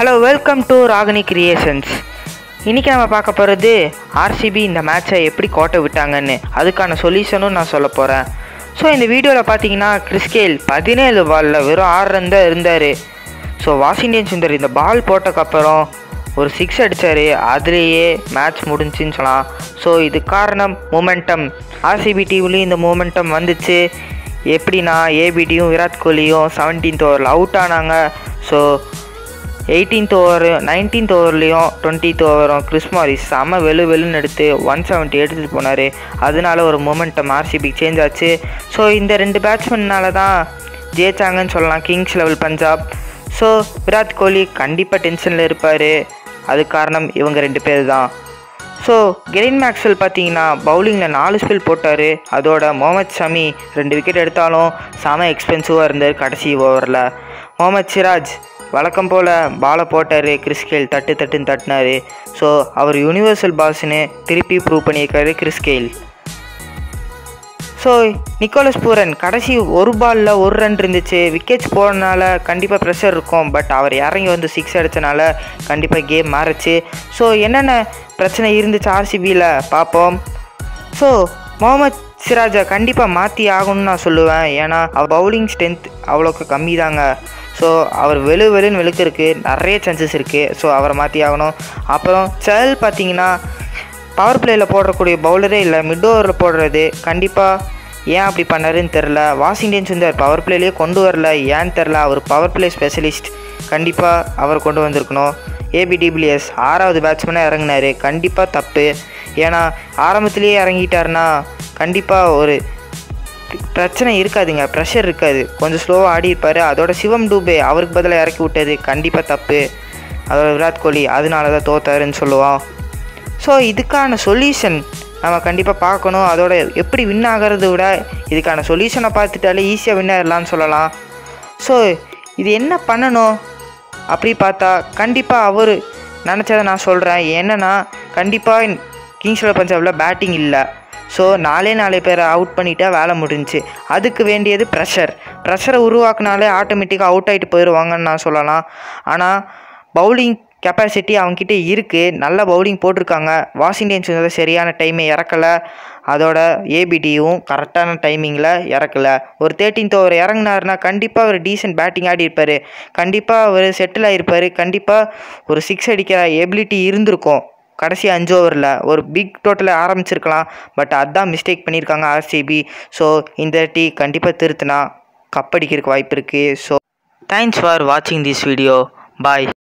Hello, welcome to Ragini creations. இன்றைக்கி நம்ம பார்க்க போகிறது ஆர்சிபி இந்த மேட்சை எப்படி கோட்டை விட்டாங்கன்னு, அதுக்கான சொல்யூஷனும் நான் சொல்ல போகிறேன். ஸோ இந்த வீடியோவில் பார்த்தீங்கன்னா கிறிஸ் கெயில் 17 பாலில் வெறும் 6 ரன் தான் இருந்தார். ஸோ வாஷிங்டன் சுந்தர் இந்த பால் போட்டக்கப்புறம் ஒரு 6 அடித்தார். அதுலேயே மேட்ச் முடிஞ்சுன்னு சொல்லலாம். ஸோ இது காரணம் மொமெண்டம். ஆர்சிபி டீம்லேயும் இந்த மொமெண்டம் வந்துச்சு. எப்படின்னா ஏபிடியும் விராட் கோலியும் 17th ஓவரில் அவுட் ஆனாங்க. ஸோ 18th ஓவர் 19th ஓவர்லேயும் 20th ஓவரும் கிறிஸ் மாரிஸ் செம்ம வெளுன்னு எடுத்து 170 எடுத்துகிட்டு போனார். அதனால ஒரு மொமெண்டம் ஆர்சிபிக்கு சேஞ்ச் ஆச்சு. ஸோ இந்த 2 பேட்ஸ்மேன்னால தான் ஜெயிச்சாங்கன்னு சொல்லலாம் Kings eleven Punjab. So Virat Kohli கண்டிப்பாக டென்ஷனில் இருப்பார். அது காரணம் இவங்க 2 பேர் தான். ஸோ கெரின் மேக்ஸ்வெல் பார்த்தீங்கன்னா பவுலிங்கில் 4 ஸ்பெல் போட்டார். அதோட முகமது ஷமி 2 விக்கெட் எடுத்தாலும் செம எக்ஸ்பென்சிவாக இருந்தார் கடைசி ஓவரில். முகமது சிராஜ் வழக்கம் போல் பாலை போட்டார். கிறிஸ் கெயில் தட்டுன்னு தட்டினார். ஸோ அவர் யூனிவர்சல் பாஸ்ன்னு திருப்பி ப்ரூவ் பண்ணியிருக்காரு Chris Gayle. So Nicholas Pooran கடைசி ஒரு பாலில் 1 ரன் இருந்துச்சு. விக்கெட்ஸ் போனதுனால கண்டிப்பாக ப்ரெஷர் இருக்கும். பட் அவர் இறங்கி வந்து 6 அடித்தனால கண்டிப்பாக கேம் மாறிச்சு. ஸோ என்னென்ன பிரச்சனை இருந்துச்சு ஆர்சிபியில் பார்ப்போம். ஸோ முகமது சிராஜை கண்டிப்பாக மாற்றி ஆகணும்னு நான் சொல்லுவேன். ஏன்னா அவர் பவுலிங் ஸ்ட்ரென்த் அவ்வளோக்கு கம்மி தாங்க. ஸோ அவர் வெளுன்னு வெளுக்கிறதுக்கு நிறைய சான்சஸ் இருக்குது. ஸோ அவரை மாற்றி ஆகணும். அப்புறம் சஹல் பார்த்தீங்கன்னா பவர் பிளேயில் போடக்கூடிய பவுலரே இல்லை, மிட் ஓவரில் போடுறது. கண்டிப்பாக ஏன் அப்படி பண்ணாருன்னு தெரில. வாஷிங்டன் சுந்தர் பவர் பிளேலேயே கொண்டு வரல, ஏன்னு தெரில. அவர் பவர் பிளே ஸ்பெஷலிஸ்ட், கண்டிப்பாக அவர் கொண்டு வந்திருக்கணும். ஏபி டிவிலியர்ஸ் 6வது பேட்ஸ்மேனாக இறங்கினார். கண்டிப்பாக தப்பு. ஏன்னா ஆரம்பத்துலேயே இறங்கிட்டாருன்னா கண்டிப்பாக ஒரு பிரச்சனை இருக்காதுங்க, ப்ரெஷர் இருக்காது. கொஞ்சம் ஸ்லோவாக ஆடி இருப்பார். அதோட சிவம் டூபே அவருக்கு பதிலாக இறக்கி விட்டது கண்டிப்பாக தப்பு. அதோட விராட் கோலி அதனால தான் தோத்தாருன்னு சொல்லுவோம். ஸோ இதுக்கான சொல்யூஷன் நம்ம கண்டிப்பாக பார்க்கணும். அதோட எப்படி வின் ஆகிறத விட இதுக்கான சொல்யூஷனை பார்த்துட்டாலே ஈஸியாக வின் ஆகிடலான்னு சொல்லலாம். ஸோ இது என்ன பண்ணணும் அப்படி பார்த்தா கண்டிப்பாக அவர் நினச்சதை நான் சொல்கிறேன். என்னென்னா கண்டிப்பாக கிங்ஸ் லெவல் பஞ்சாபில் பேட்டிங் இல்லை. ஸோ 4 பேரை அவுட் பண்ணிட்டா வேலை முடிஞ்சிச்சு. அதுக்கு வேண்டியது ப்ரெஷரை உருவாக்குனாலே ஆட்டோமேட்டிக்காக அவுட் ஆகிட்டு போயிடுவாங்கன்னு நான் சொல்லலாம். ஆனால் பவுலிங் கெப்பாசிட்டி அவங்ககிட்ட இருக்குது. நல்ல பவுலிங் போட்டிருக்காங்க. வாஷிங்டன் சுந்தர் சரியான டைமை இறக்கலை. அதோட ஏபிடியும் கரெக்டான டைமிங்கில் இறக்கலை. ஒரு 13th ஓவர் இறங்கினாருன்னா கண்டிப்பாக ஒரு டீசென்ட் பேட்டிங் ஆடி இருப்பார். கண்டிப்பாக அவர் செட்டில் ஆகிருப்பார். கண்டிப்பாக ஒரு 6 அடிக்கிற எபிலிட்டி இருந்திருக்கும். கடைசி 5 ஓவரில் ஒரு பிக் டோட்டலில் ஆரம்பிச்சிருக்கலாம். பட் அதுதான் மிஸ்டேக் பண்ணியிருக்காங்க ஆர்சிபி. ஸோ இந்த கண்டிப்பாக திருத்தினா கப் அடிக்கிறதுக்கு வாய்ப்பு இருக்குது. ஸோ தேங்க்ஸ் ஃபார் வாட்சிங் திஸ் வீடியோ. பாய்.